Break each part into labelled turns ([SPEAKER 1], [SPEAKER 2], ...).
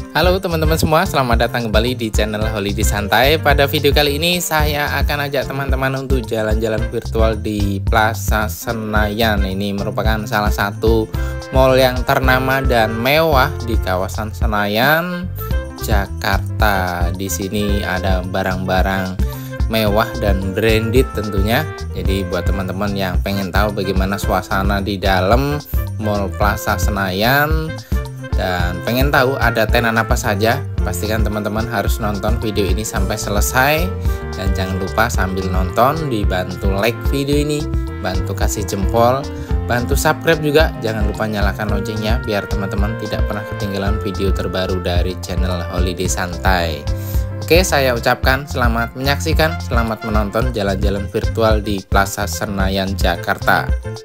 [SPEAKER 1] Halo teman-teman semua, selamat datang kembali di channel Holiday Santai. Pada video kali ini saya akan ajak teman-teman untuk jalan-jalan virtual di Plaza Senayan. Ini merupakan salah satu mall yang ternama dan mewah di kawasan Senayan, Jakarta. Di sini ada barang-barang mewah dan branded tentunya. Jadi buat teman-teman yang pengen tahu bagaimana suasana di dalam Mall Plaza Senayan dan pengen tahu ada tenan apa saja, pastikan teman-teman harus nonton video ini sampai selesai. Dan jangan lupa sambil nonton dibantu like video ini, bantu kasih jempol, bantu subscribe juga. Jangan lupa nyalakan loncengnya biar teman-teman tidak pernah ketinggalan video terbaru dari channel Holiday Santai. Oke, saya ucapkan selamat menyaksikan, selamat menonton jalan-jalan virtual di Plaza Senayan, Jakarta.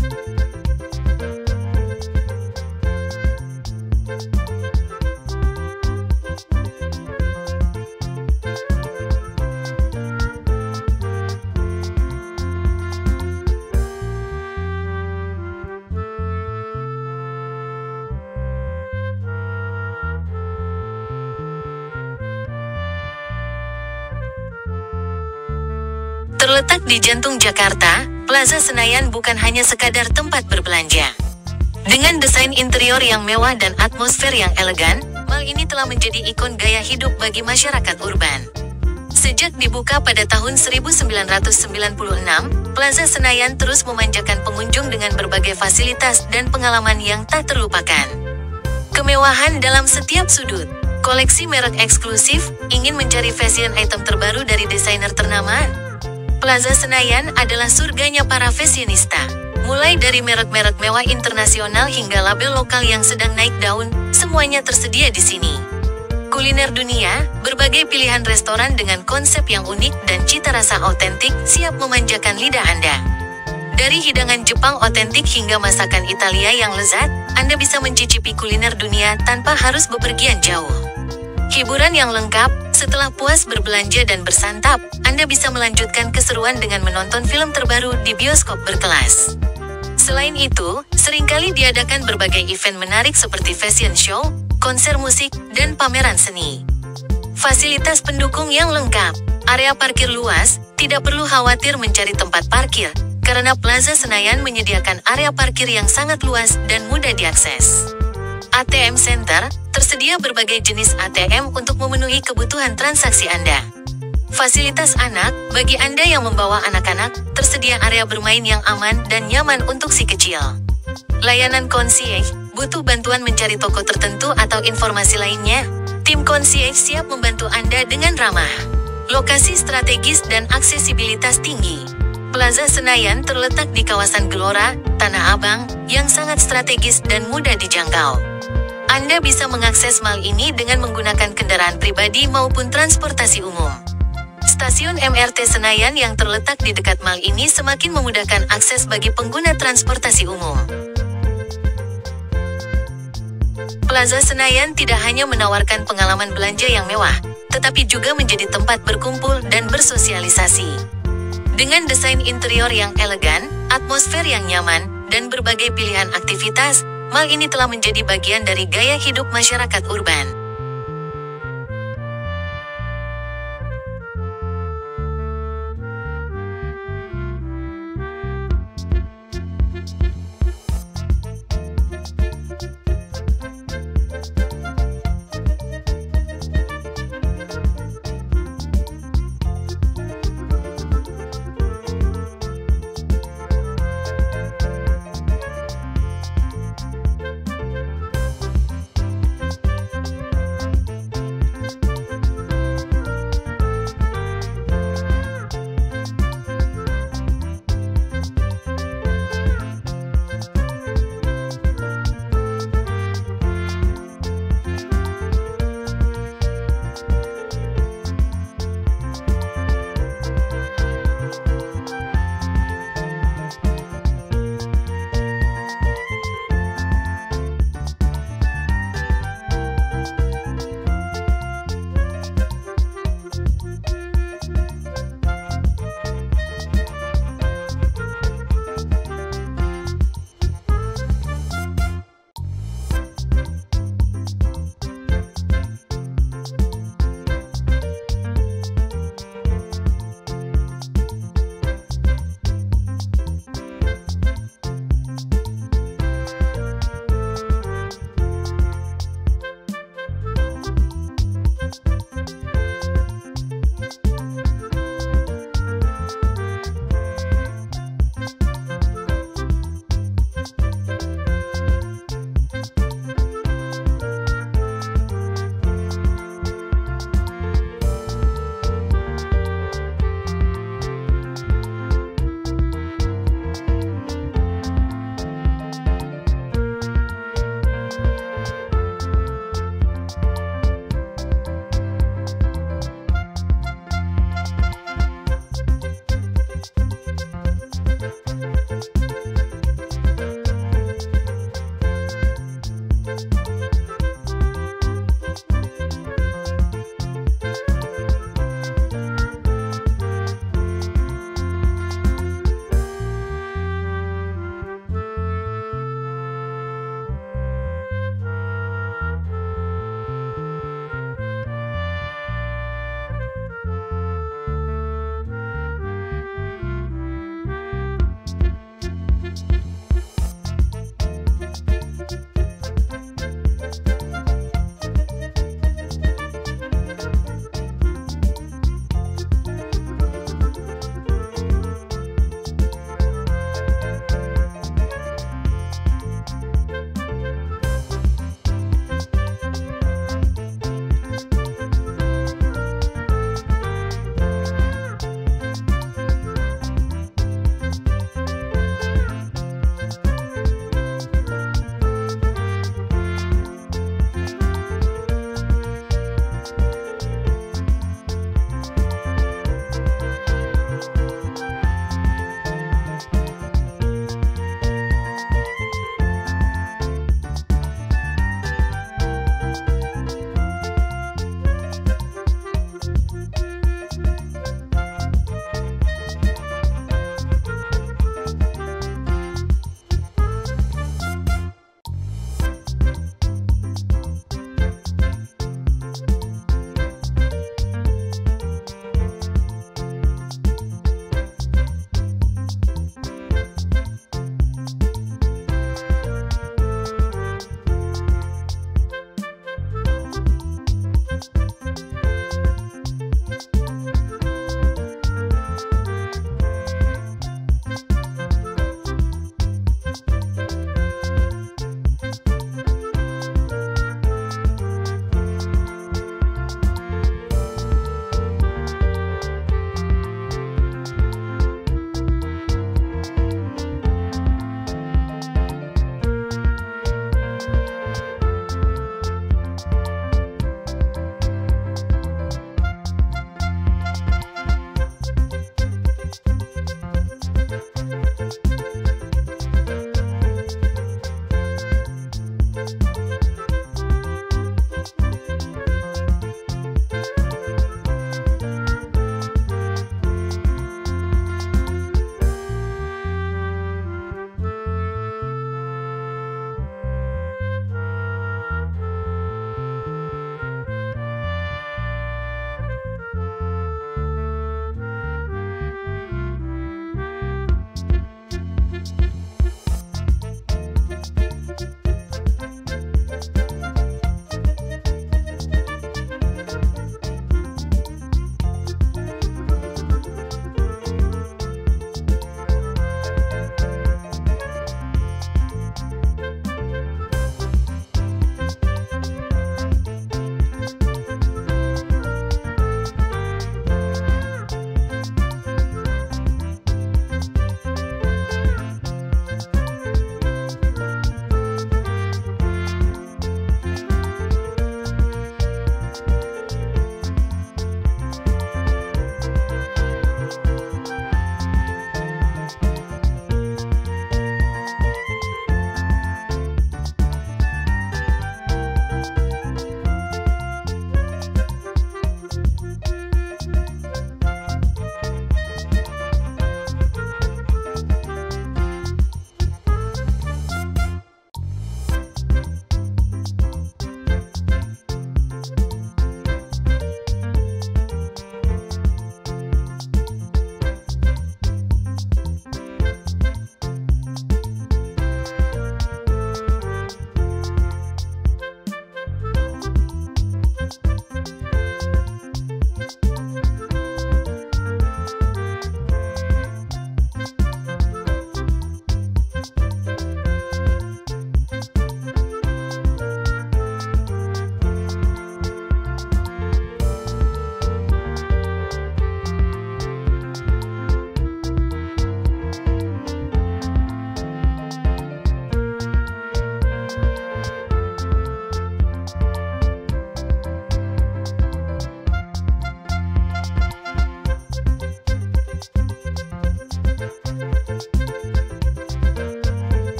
[SPEAKER 2] Terletak di jantung Jakarta, Plaza Senayan bukan hanya sekadar tempat berbelanja. Dengan desain interior yang mewah dan atmosfer yang elegan, mall ini telah menjadi ikon gaya hidup bagi masyarakat urban. Sejak dibuka pada tahun 1996, Plaza Senayan terus memanjakan pengunjung dengan berbagai fasilitas dan pengalaman yang tak terlupakan. Kemewahan dalam setiap sudut, koleksi merek eksklusif, ingin mencari fashion item terbaru dari desainer ternama? Plaza Senayan adalah surganya para fashionista. Mulai dari merek-merek mewah internasional hingga label lokal yang sedang naik daun, semuanya tersedia di sini. Kuliner dunia, berbagai pilihan restoran dengan konsep yang unik dan cita rasa autentik siap memanjakan lidah Anda. Dari hidangan Jepang otentik hingga masakan Italia yang lezat, Anda bisa mencicipi kuliner dunia tanpa harus bepergian jauh. Hiburan yang lengkap, setelah puas berbelanja dan bersantap, Anda bisa melanjutkan keseruan dengan menonton film terbaru di bioskop berkelas. Selain itu, seringkali diadakan berbagai event menarik seperti fashion show, konser musik, dan pameran seni. Fasilitas pendukung yang lengkap, area parkir luas, tidak perlu khawatir mencari tempat parkir, karena Plaza Senayan menyediakan area parkir yang sangat luas dan mudah diakses. ATM Center, tersedia berbagai jenis ATM untuk memenuhi kebutuhan transaksi Anda. Fasilitas anak, bagi Anda yang membawa anak-anak, tersedia area bermain yang aman dan nyaman untuk si kecil. Layanan concierge, butuh bantuan mencari toko tertentu atau informasi lainnya? Tim concierge siap membantu Anda dengan ramah. Lokasi strategis dan aksesibilitas tinggi. Plaza Senayan terletak di kawasan Gelora, Tanah Abang, yang sangat strategis dan mudah dijangkau. Anda bisa mengakses mall ini dengan menggunakan kendaraan pribadi maupun transportasi umum. Stasiun MRT Senayan yang terletak di dekat mall ini semakin memudahkan akses bagi pengguna transportasi umum. Plaza Senayan tidak hanya menawarkan pengalaman belanja yang mewah, tetapi juga menjadi tempat berkumpul dan bersosialisasi. Dengan desain interior yang elegan, atmosfer yang nyaman, dan berbagai pilihan aktivitas, mall ini telah menjadi bagian dari gaya hidup masyarakat urban.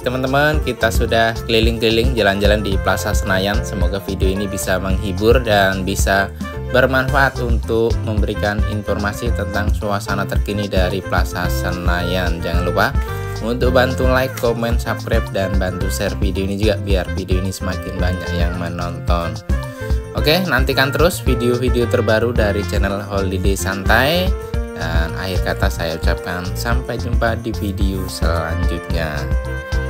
[SPEAKER 1] teman-teman, kita sudah keliling-keliling jalan-jalan di Plaza Senayan. Semoga video ini bisa menghibur dan bisa bermanfaat untuk memberikan informasi tentang suasana terkini dari Plaza Senayan. Jangan lupa untuk bantu like, komen, subscribe, dan bantu share video ini juga biar video ini semakin banyak yang menonton. Oke, nantikan terus video-video terbaru dari channel Holiday Santai. Dan akhir kata saya ucapkan sampai jumpa di video selanjutnya.